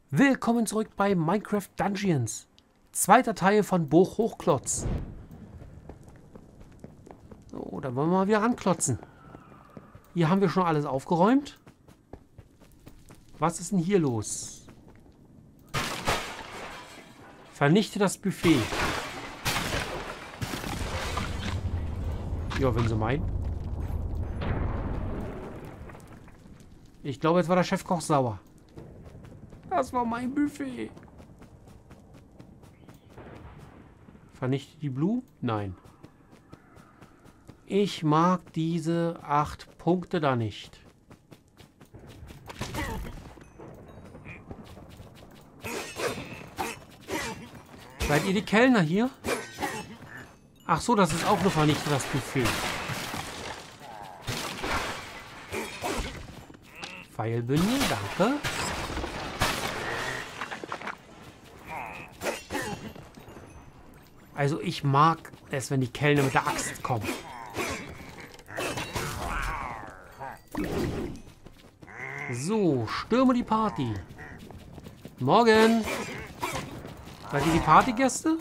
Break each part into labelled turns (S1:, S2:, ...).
S1: Willkommen zurück bei Minecraft Dungeons. Zweiter Teil von Burg Hochklotz. So, dann wollen wir mal wieder ranklotzen. Hier haben wir schon alles aufgeräumt. Was ist denn hier los? Vernichte das Buffet. Ja, wenn Sie meinen. Ich glaube, jetzt war der Chefkoch sauer. Das war mein Buffet. Vernichte die Blue? Nein. Ich mag diese 8 Punkte da nicht. Seid ihr die Kellner hier? Ach so, das ist auch nur vernichtet, das Buffet. Pfeilbündel, danke. Also ich mag es, wenn die Kellner mit der Axt kommen. So, stürme die Party. Morgen. Seid ihr die Partygäste?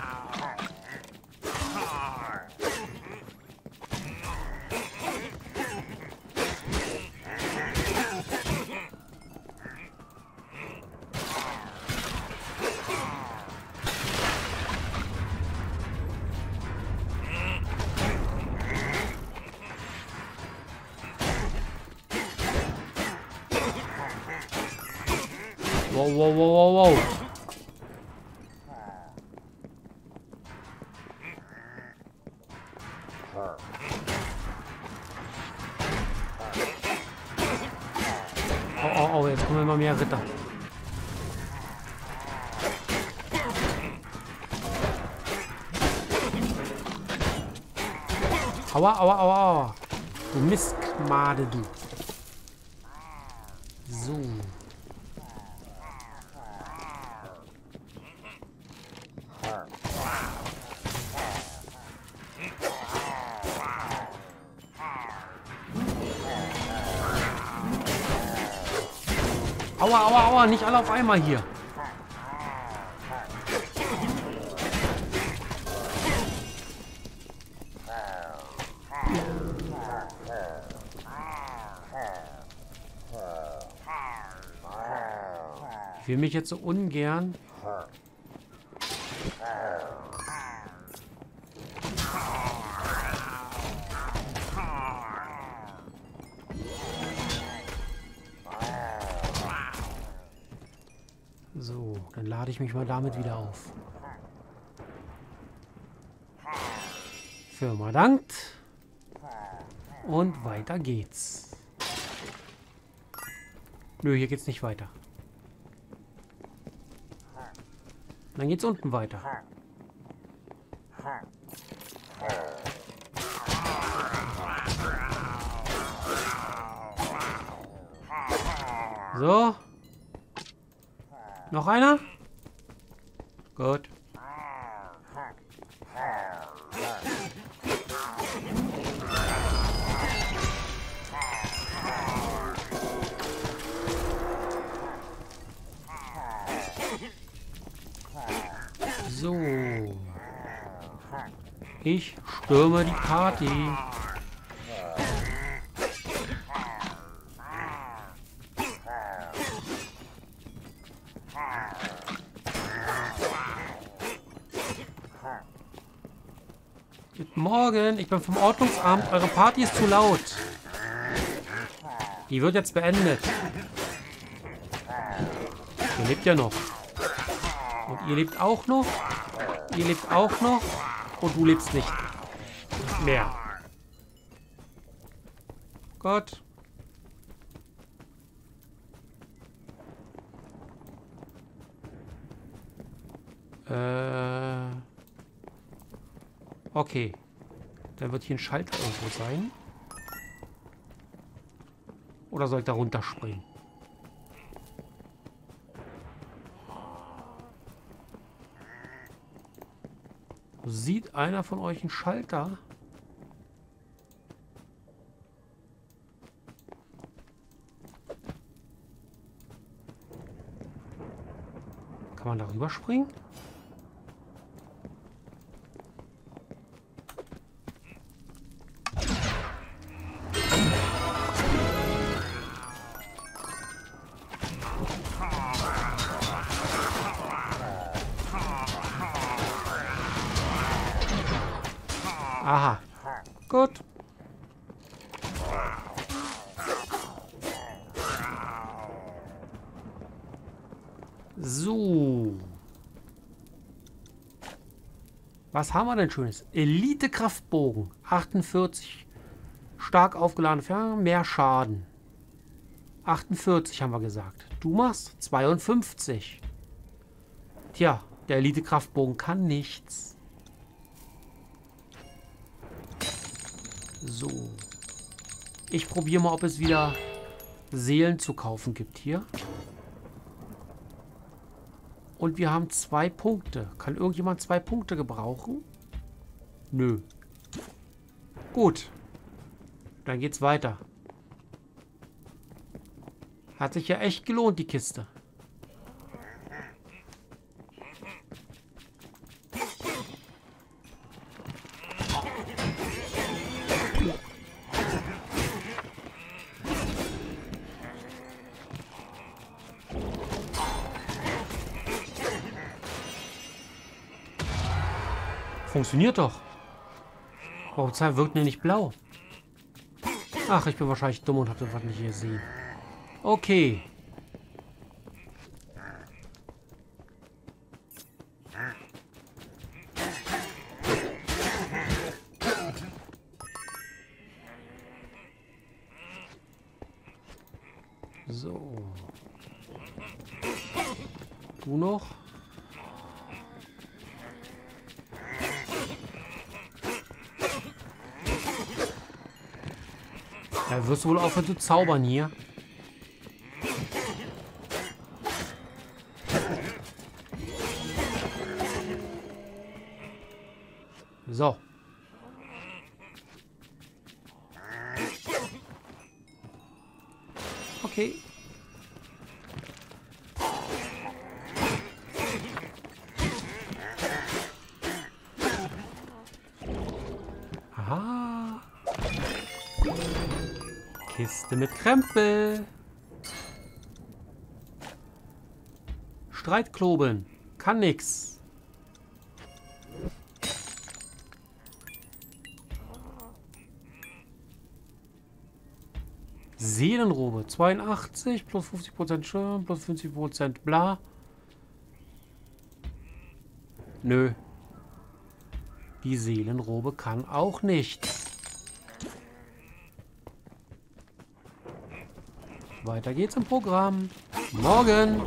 S1: Wow, wow, wow, wow, wow. Oh, oh, oh, jetzt kommen immer mehr Ritter. Aua, aua, aua, aua. Du Mistmade, du. So. Aua, aua, aua, nicht alle auf einmal hier. Ich will mich jetzt so ungern... So, dann lade ich mich mal damit wieder auf. Firma dankt. Und weiter geht's. Nö, hier geht's nicht weiter. Dann geht's unten weiter. So. Noch einer? Gut. So. Ich stürme die Party. Guten Morgen, ich bin vom Ordnungsamt. Eure Party ist zu laut. Die wird jetzt beendet. Ihr lebt ja noch. Und ihr lebt auch noch. Ihr lebt auch noch. Und du lebst nicht mehr. Gott. Okay. Dann wird hier ein Schalter irgendwo sein. Oder soll ich da runterspringen? Sieht einer von euch einen Schalter? Kann man da rüberspringen? Aha. Gut. So. Was haben wir denn Schönes? Elite-Kraftbogen. 48. Stark aufgeladen. Ja, mehr Schaden. 48 haben wir gesagt. Du machst 52. Tja, der Elite-Kraftbogen kann nichts. So. Ich probiere mal, ob es wieder Seelen zu kaufen gibt hier. Und wir haben 2 Punkte. Kann irgendjemand 2 Punkte gebrauchen? Nö. Gut. Dann geht's weiter. Hat sich ja echt gelohnt, die Kiste. Funktioniert doch. Warum wirkt mir nicht blau? Ach, ich bin wahrscheinlich dumm und habe das was nicht gesehen. Okay. So. Du noch? Ja, wirst du wohl aufhören zu zaubern hier? So. Okay. Aha. Kiste mit Krempel. Streitkloben. Kann nix. Seelenrobe. 82 plus 50% Schirm plus 50% bla. Nö. Die Seelenrobe kann auch nichts. Weiter geht's im Programm. Morgen.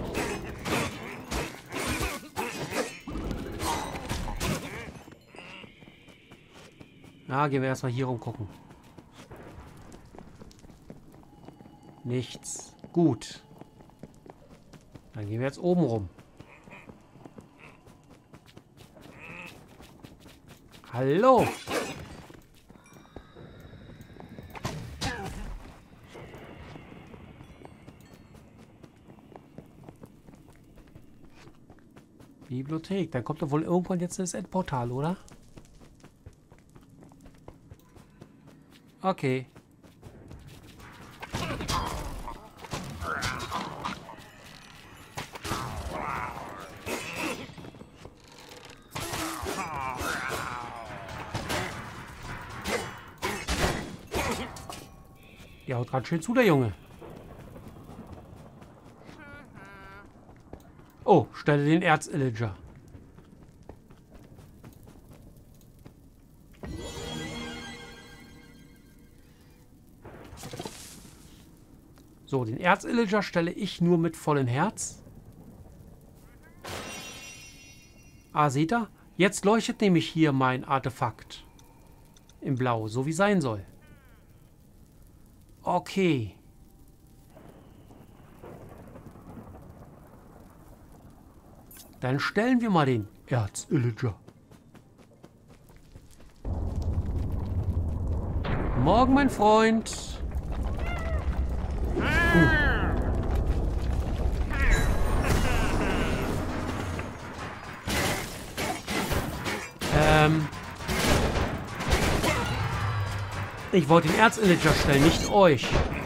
S1: Na, gehen wir erstmal hier rumgucken. Nichts. Gut. Dann gehen wir jetzt oben rum. Hallo. Bibliothek. Dann kommt doch wohl irgendwann jetzt das Endportal, oder? Okay. Der haut gerade schön zu, der Junge. Oh, stelle den Erzillager. So, den Erzillager stelle ich nur mit vollem Herz. Ah, seht ihr? Jetzt leuchtet nämlich hier mein Artefakt. Im Blau, so wie sein soll. Okay. Dann stellen wir mal den Erzillager. Morgen, mein Freund. Ich wollte den Erzillager stellen, nicht euch.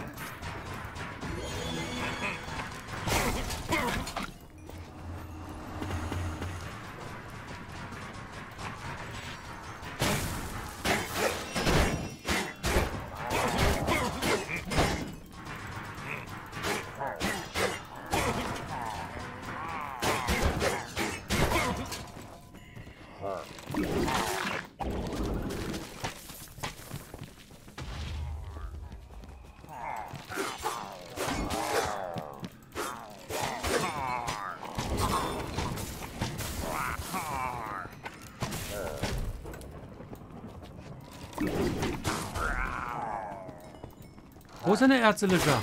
S1: Wo ist denn der Erzillager?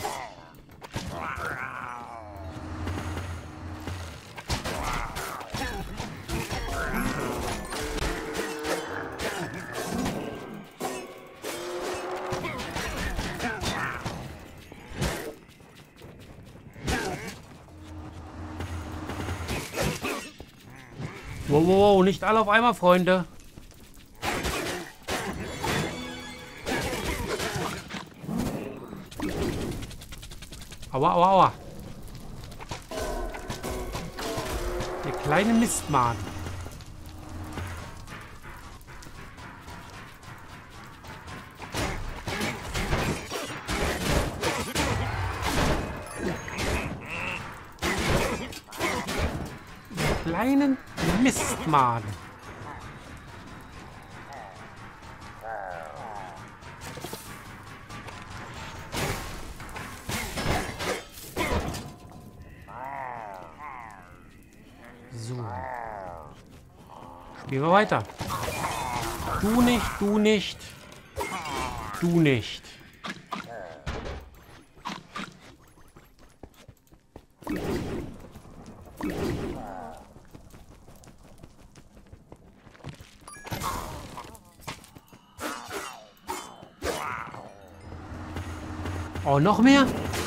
S1: Wow, wow, wow, nicht alle auf einmal, Freunde. Aua, aua, aua. Der kleine Mistmann. Der kleinen Mistmann. So. Spielen wir weiter. Du nicht, du nicht. Du nicht. Oh, noch mehr?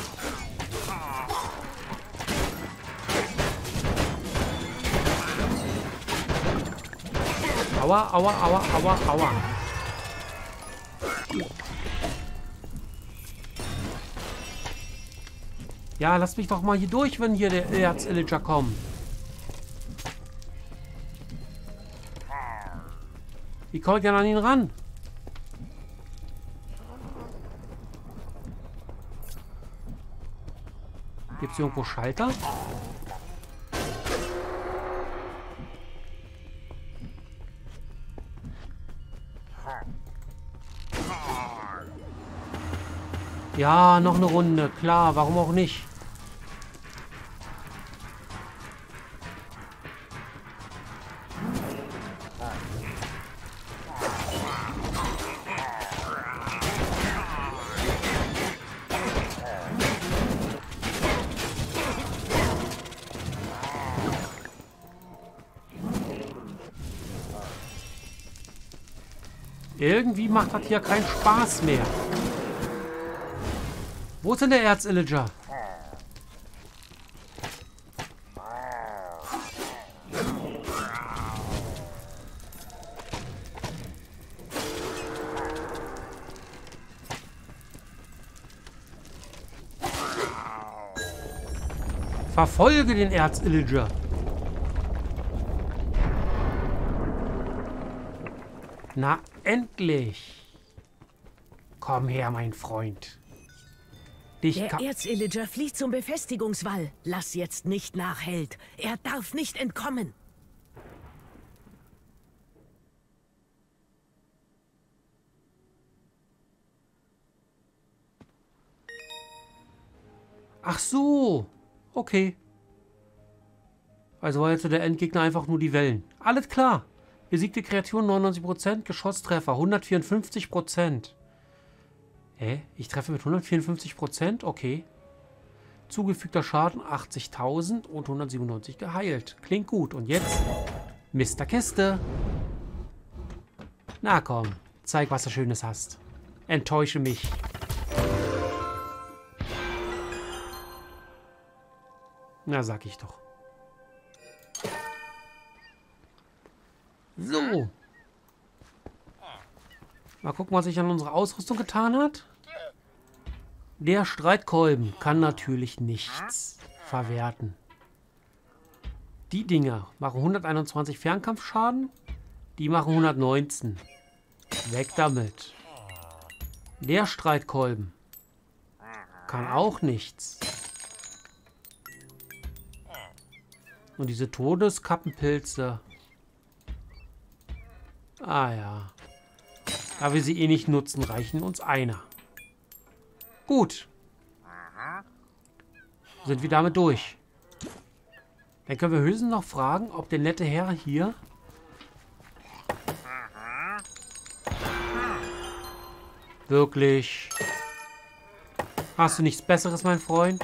S1: Aua, aua, aua, aua, aua. Ja, lasst mich doch mal hier durch, wenn hier der Erzillager kommt. Wie komme ich denn an ihn ran? Gibt es irgendwo Schalter? Ja, noch eine Runde. Klar, warum auch nicht? Irgendwie macht das hier keinen Spaß mehr. Wo ist denn der Erzillager? Verfolge den Erzillager. Na, endlich. Komm her, mein Freund.
S2: Der Erzillager flieht zum Befestigungswall. Lass jetzt nicht nach, Held. Er darf nicht entkommen.
S1: Ach so. Okay. Also war jetzt der Endgegner einfach nur die Wellen. Alles klar. Besiegte Kreaturen 99%, Geschosstreffer 154%. Hä? Ich treffe mit 154%? Okay. Zugefügter Schaden 80.000 und 197 geheilt. Klingt gut. Und jetzt Mr. Kiste. Na komm, zeig, was du Schönes hast. Enttäusche mich. Na, sag ich doch. So. Mal gucken, was sich an unserer Ausrüstung getan hat. Der Streitkolben kann natürlich nichts verwerten. Die Dinger machen 121 Fernkampfschaden. Die machen 119. Weg damit. Der Streitkolben kann auch nichts. Und diese Todeskappenpilze. Ah ja. Da wir sie eh nicht nutzen, reichen uns einer. Gut. Sind wir damit durch. Dann können wir höchstens noch fragen, ob der nette Herr hier wirklich... Hast du nichts Besseres, mein Freund?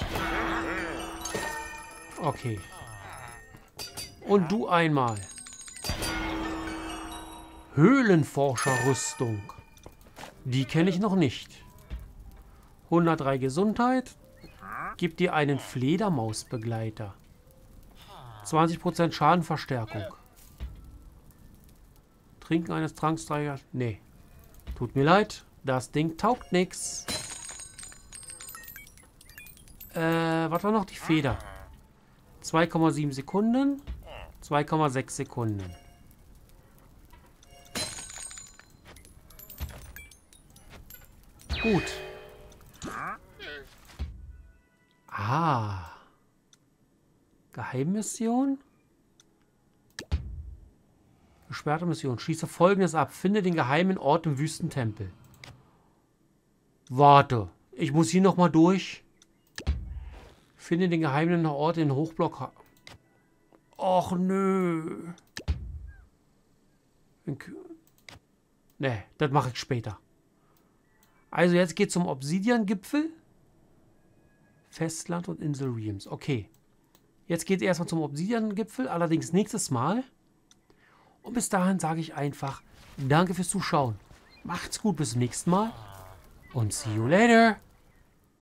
S1: Okay. Und du einmal. Höhlenforscherrüstung. Die kenne ich noch nicht. 103 Gesundheit. Gibt dir einen Fledermausbegleiter. 20% Schadenverstärkung. Trinken eines Trankstreigers. Nee. Tut mir leid. Das Ding taugt nichts. Was war noch die Feder? 2,7 Sekunden. 2,6 Sekunden. Gut. Ah. Geheimmission. Gesperrte Mission. Schließe Folgendes ab. Finde den geheimen Ort im Wüstentempel. Warte. Ich muss hier nochmal durch. Finde den geheimen Ort in Hochblock. Och, nö. Ne, das mache ich später. Also jetzt geht es zum Obsidian-Gipfel. Festland und Insel Realms. Okay. Jetzt geht es erstmal zum Obsidian-Gipfel, allerdings nächstes Mal. Und bis dahin sage ich einfach, danke fürs Zuschauen. Macht's gut, bis zum nächsten Mal. Und see you later.